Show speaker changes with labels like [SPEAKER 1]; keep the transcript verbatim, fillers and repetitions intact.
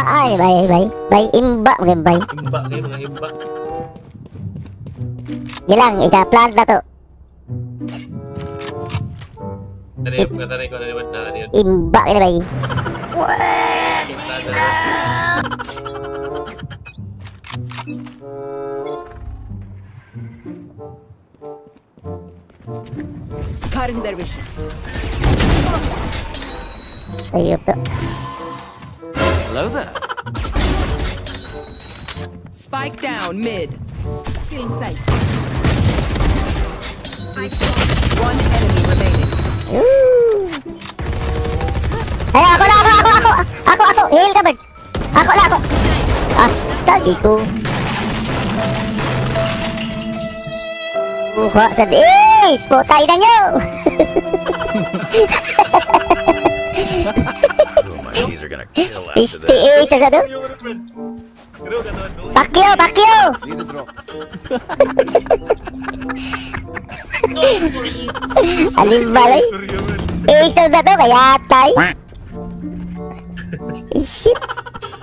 [SPEAKER 1] Ay, bay, bay. Bay, imba, mga bay.
[SPEAKER 2] Imba kayo, mga imba.
[SPEAKER 1] Gilang, ika-plant na to.
[SPEAKER 2] Tanay ko, tanay ko na naman na ano yun.
[SPEAKER 1] Imba, kaya bay.
[SPEAKER 3] Cutting their vision.
[SPEAKER 1] Ayun to.
[SPEAKER 4] Hello there.
[SPEAKER 3] Spike down mid. Killing sight. One enemy remaining.
[SPEAKER 1] Ooh. Ay, ako na, ako, ako, ako. Ako, ako. Heal ka, Bert. Ako na, ako. Astagi ko. Buha sa dis. Putay na nyo.
[SPEAKER 4] These are gonna kill after
[SPEAKER 1] Isti
[SPEAKER 4] this.
[SPEAKER 1] isa sa to. Pakyo, pakyo.
[SPEAKER 4] Need the drop.
[SPEAKER 1] Alim balay. Isa sa to, kaya tay. Shit.